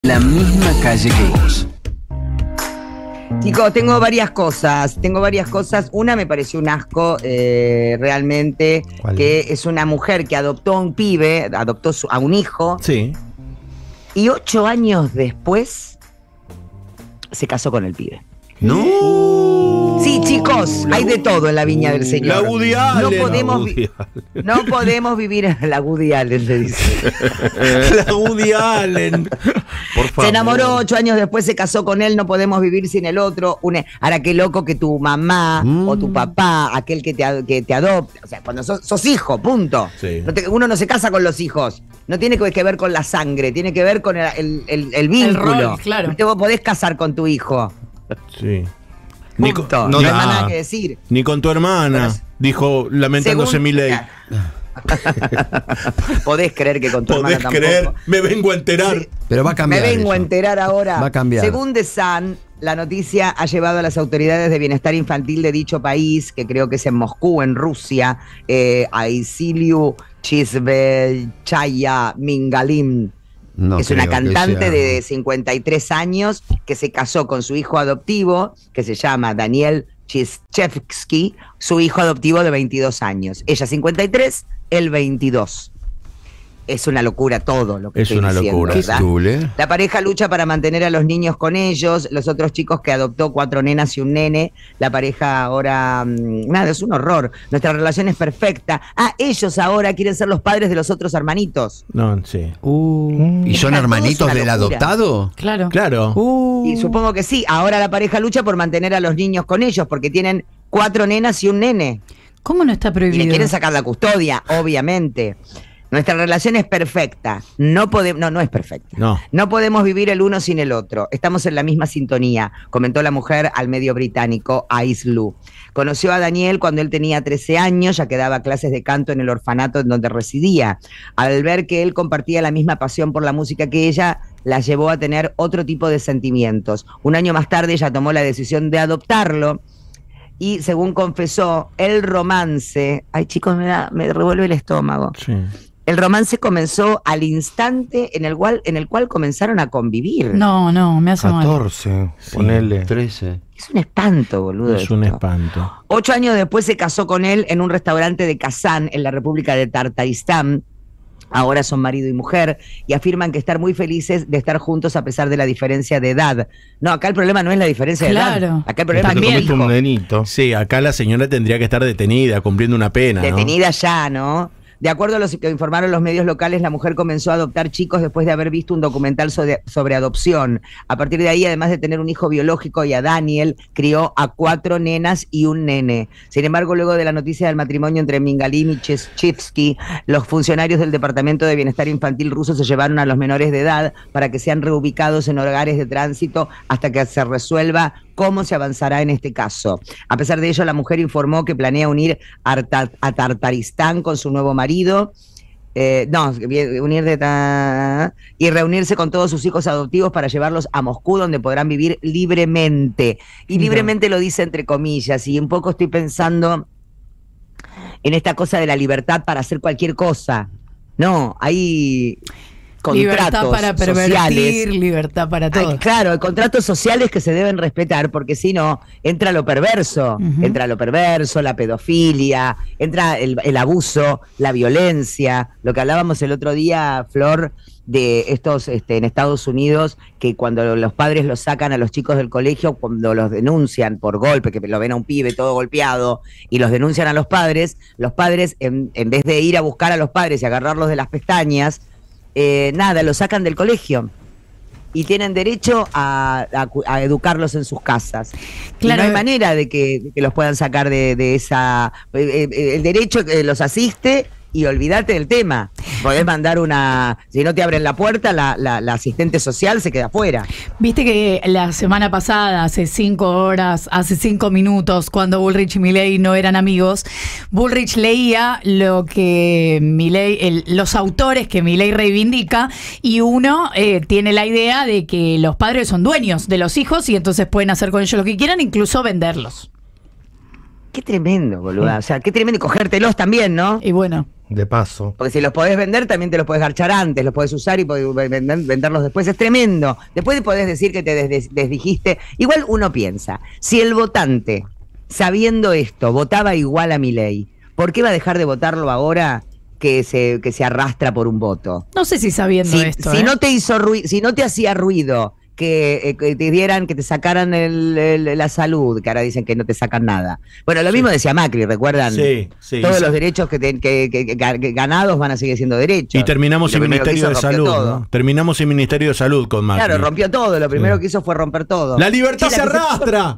La misma calle que vos. Chicos, tengo varias cosas. Una me pareció un asco, realmente, que es una mujer que adoptó a un pibe, adoptó a un hijo. Sí. Y 8 años después se casó con el pibe. ¡No! Sí, chicos, hay de todo en la viña del Señor. La Woody Allen. No podemos vivir en la Woody Allen, le dice. La Woody Allen. Por favor. Se enamoró 8 años después, se casó con él, no podemos vivir sin el otro. Ahora, qué loco que tu mamá o tu papá, aquel que te adopta, o sea, cuando sos hijo, punto. Sí. Uno no se casa con los hijos. No tiene que ver con la sangre, tiene que ver con el vínculo. El rol, claro. ¿Viste? Vos podés casar con tu hijo. Sí. Punto. No hay más nada que decir. Ni con tu hermana, dijo lamentándose Milei. Podés creer que con tu hermana tampoco. ¿Podés creer? Me vengo a enterar. Sí. Pero va a cambiar. Me vengo a enterar ahora. Va a cambiar. Según The Sun, la noticia ha llevado a las autoridades de bienestar infantil de dicho país, que creo que es en Moscú, en Rusia, a Isiliu Chizbechaya Mingalim. No es una creo que cantante sea. de 53 años que se casó con su hijo adoptivo, que se llama Daniel Chischevsky, su hijo adoptivo de 22 años. Ella 53, él 22. Es una locura todo lo que Es estoy una diciendo, locura. ¿verdad? Qué cool, ¿eh? La pareja lucha para mantener a los niños con ellos, los otros chicos que adoptó 4 nenas y un nene. La pareja ahora, nada, es un horror. Nuestra relación es perfecta. Ellos ahora quieren ser los padres de los otros hermanitos. No, sí. ¿Y son Todo hermanitos es una del locura. adoptado? Claro. Claro. Y supongo que sí. Ahora la pareja lucha por mantener a los niños con ellos, porque tienen 4 nenas y un nene. ¿Cómo no está Y prohibido? le quieren sacar la custodia, obviamente. Nuestra relación es perfecta. No es perfecta. No. No podemos vivir el uno sin el otro. Estamos en la misma sintonía, comentó la mujer al medio británico Aislu. Conoció a Daniel cuando él tenía 13 años, ya que daba clases de canto en el orfanato en donde residía. Al ver que él compartía la misma pasión por la música que ella, la llevó a tener otro tipo de sentimientos. Un año más tarde ella tomó la decisión de adoptarlo. Y según confesó, el romance... Ay, chicos, me revuelve el estómago. Sí. El romance comenzó al instante en el cual comenzaron a convivir. No, me hace mal. 14, ponele. 13. Es un espanto, boludo. Es un esto. espanto. 8 años después se casó con él en un restaurante de Kazán, en la República de Tartaristán. Ahora son marido y mujer y afirman que están muy felices de estar juntos a pesar de la diferencia de edad. No, acá el problema no es la diferencia de edad. Claro. Acá el problema Te es que comiste el un hijo, nenito. Sí, acá la señora tendría que estar detenida, cumpliendo una pena, ¿no? detenida ya, ¿no? De acuerdo a lo que informaron los medios locales, la mujer comenzó a adoptar chicos después de haber visto un documental sobre adopción. A partir de ahí, además de tener un hijo biológico y a Daniel, crió a 4 nenas y un nene. Sin embargo, luego de la noticia del matrimonio entre Mingalim y Chischevsky, los funcionarios del Departamento de Bienestar Infantil ruso se llevaron a los menores de edad para que sean reubicados en hogares de tránsito hasta que se resuelva cómo se avanzará en este caso. A pesar de ello, la mujer informó que planea unir a Tartaristán con su nuevo marido, y reunirse con todos sus hijos adoptivos para llevarlos a Moscú, donde podrán vivir libremente. Y libremente lo dice entre comillas, y un poco estoy pensando en esta cosa de la libertad para hacer cualquier cosa. No, hay contratos Libertad para pervertir, sociales. libertad para todo. Claro, hay contratos sociales que se deben respetar, porque si no, entra lo perverso. Entra lo perverso, la pedofilia, entra el abuso, la violencia. Lo que hablábamos el otro día, Flor, de estos en Estados Unidos, que cuando los padres los sacan a los chicos del colegio, cuando los denuncian por golpe, que lo ven a un pibe todo golpeado, y los denuncian a los padres, en vez de ir a buscar a los padres y agarrarlos de las pestañas, los sacan del colegio y tienen derecho a educarlos en sus casas. Claro. Y no hay manera de que los puedan sacar de esa... el derecho los asiste y olvídate del tema. Podés mandar si no te abren la puerta, la asistente social se queda afuera. Viste que la semana pasada, hace 5 horas, hace 5 minutos, cuando Bullrich y Milei no eran amigos, Bullrich leía lo que los autores que Milei reivindica, y uno tiene la idea de que los padres son dueños de los hijos y entonces pueden hacer con ellos lo que quieran, incluso venderlos. Qué tremendo, boluda. O sea, qué tremendo, y cogértelos también, ¿no? Y bueno, De paso. Porque si los podés vender, también te los podés garchar antes, los podés usar y podés venderlos después. Es tremendo. Después podés decir que te desdijiste. Igual uno piensa, si el votante, sabiendo esto, votaba igual a Milei, ¿por qué va a dejar de votarlo ahora que se arrastra por un voto? No sé si sabiendo esto. Si no te hizo si no te hacía ruido que te dieran, que te sacaran la salud, que ahora dicen que no te sacan nada. Bueno, lo mismo decía Macri, ¿recuerdan? Sí. Todos los derechos que ganados van a seguir siendo derechos. Y terminamos en Ministerio de Salud, ¿no? Terminamos en Ministerio de Salud con Macri. Claro, rompió todo. Lo primero que hizo fue romper todo. ¡La libertad se arrastra!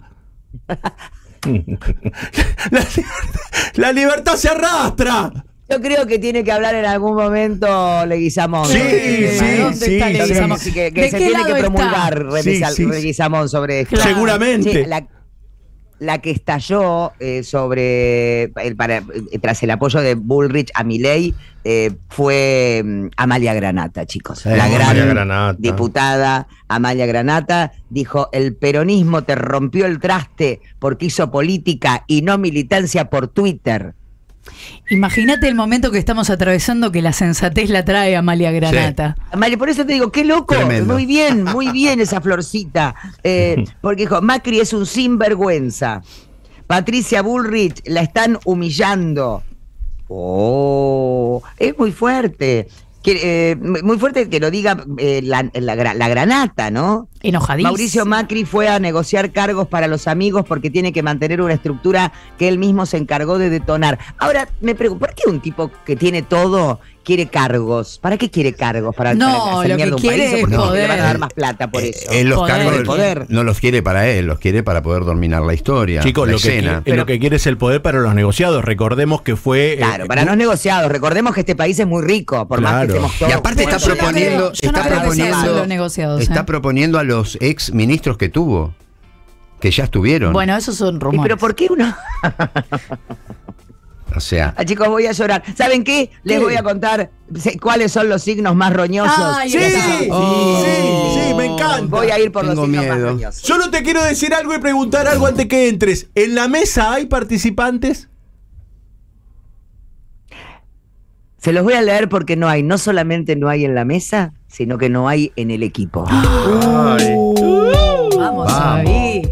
¡La libertad se arrastra! Yo creo que tiene que hablar en algún momento Leguizamón. Sí. ¿Dónde está Leguizamón? Que ¿De se qué tiene lado que promulgar está? Leguizamón sobre esto. Claro. Seguramente. Sí, la que estalló tras el apoyo de Bullrich a Milei fue Amalia Granata, chicos. La gran Granata. diputada Amalia Granata dijo: el peronismo te rompió el traste porque hizo política y no militancia por Twitter. Imagínate el momento que estamos atravesando, que la sensatez la trae Amalia Granata. Amalia, por eso te digo, qué loco. Tremendo. Muy bien esa florcita. Porque dijo, Macri es un sinvergüenza. Patricia Bullrich la están humillando. Oh, es muy fuerte. Muy fuerte que lo diga la Granata, ¿no? Enojadísimo. Mauricio Macri fue a negociar cargos para los amigos porque tiene que mantener una estructura que él mismo se encargó de detonar. Ahora, me pregunto, ¿por qué un tipo que tiene todo quiere cargos? ¿Para qué quiere cargos? ¿Para No, hacer lo mierda que un quiere país? ¿O es porque poder. le van a dar más plata por eso? Él los Poder. cargos Poder. no los quiere para él, los quiere para poder dominar la historia. Chicos, la lo escena. que quiere es el poder para los negociados. Recordemos que fue... Claro, para los negociados. Recordemos que este país es muy rico, por más que Claro. estemos todos... Y aparte está Yo no proponiendo, creo- yo no creo que sean solo negociados, está proponiendo a los ex ministros que tuvo, que ya estuvieron. Bueno, esos son rumores. Pero ¿por qué uno...? O sea, Chicos, voy a llorar. ¿Saben qué? Les voy a contar cuáles son los signos más roñosos. Ay, Sí, Oh. sí, me encanta. Voy a ir por los Tengo signos más miedo. roñosos. Solo te quiero decir algo y preguntar algo antes que entres. ¿En la mesa hay participantes? Se los voy a leer porque no solamente no hay en la mesa, sino que no hay en el equipo. Ay. Vamos ahí.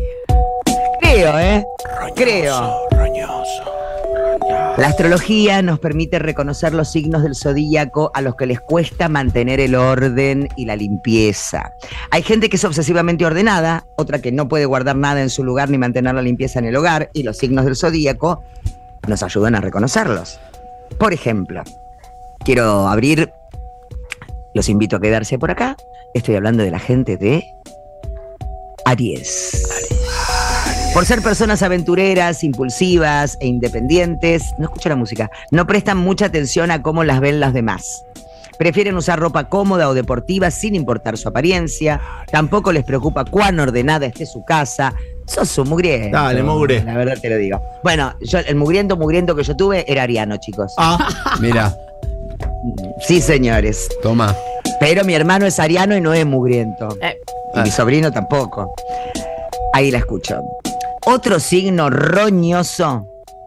Creo. Roñoso. La astrología nos permite reconocer los signos del zodíaco a los que les cuesta mantener el orden y la limpieza. Hay gente que es obsesivamente ordenada, otra que no puede guardar nada en su lugar ni mantener la limpieza en el hogar, y los signos del zodíaco nos ayudan a reconocerlos. Por ejemplo, quiero abrir, los invito a quedarse por acá, estoy hablando de la gente de Aries. Por ser personas aventureras, impulsivas e independientes, no escucho la música, no prestan mucha atención a cómo las ven las demás. Prefieren usar ropa cómoda o deportiva sin importar su apariencia. Tampoco les preocupa cuán ordenada esté su casa. Sos un mugriento. Dale, mugre. La verdad te lo digo. Bueno, el mugriento que yo tuve era ariano, chicos. mira, Sí, señores. toma. Pero mi hermano es ariano y no es mugriento. Y mi sobrino tampoco. Ahí la escucho. Otro signo roñoso.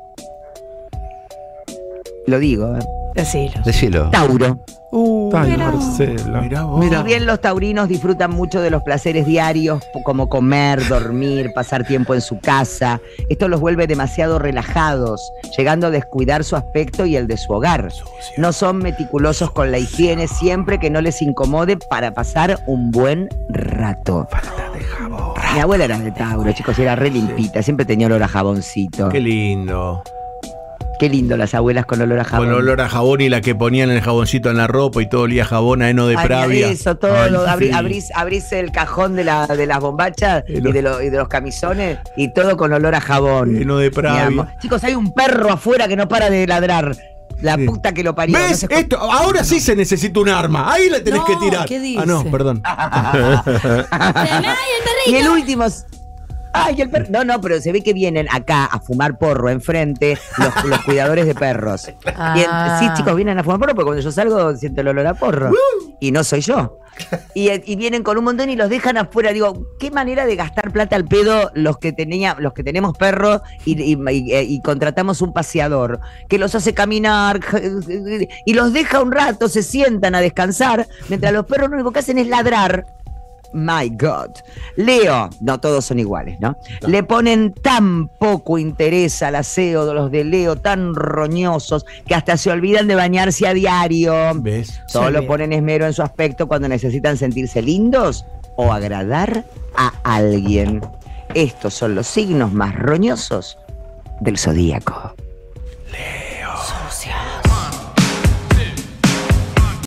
Lo digo, Decilo. Decilo. Tauro. Ay, Marcela. Mirá vos. Si bien los taurinos disfrutan mucho de los placeres diarios, como comer, dormir, pasar tiempo en su casa, esto los vuelve demasiado relajados, llegando a descuidar su aspecto y el de su hogar. No son meticulosos con la higiene, siempre que no les incomode, para pasar un buen rato. Mi abuela era de Tauro, chicos, era re limpita, siempre tenía olor a jaboncito. Qué lindo. Qué lindo las abuelas con olor a jabón. Con olor a jabón y la que ponían el jaboncito en la ropa y todo olía a jabón a heno de Ay, Pravia. eso, todo Ay, sí. abrís el cajón de las bombachas y Heno. de los camisones y todo con olor a jabón. Heno de Pravia. Mi amor. Chicos, hay un perro afuera que no para de ladrar. La Sí. puta que lo parió. ¿Ves? No sé Esto, ahora sí se necesita un arma. Ahí la tenés No, que tirar. ¿qué dice? Ah, no, perdón. Y el último, Ay, el perro. No, pero se ve que vienen acá a fumar porro enfrente los cuidadores de perros. Sí, chicos, vienen a fumar porro porque cuando yo salgo siento el olor a porro. Y no soy yo. Y vienen con un montón y los dejan afuera. Digo, qué manera de gastar plata al pedo los que tenemos perros y contratamos un paseador que los hace caminar y los deja un rato, se sientan a descansar, mientras los perros lo único que hacen es ladrar. My God. Leo, no todos son iguales, ¿no? Le ponen tan poco interés al aseo de los de Leo, tan roñosos, que hasta se olvidan de bañarse a diario. ¿Ves? Solo ponen esmero en su aspecto cuando necesitan sentirse lindos o agradar a alguien. Estos son los signos más roñosos del zodíaco.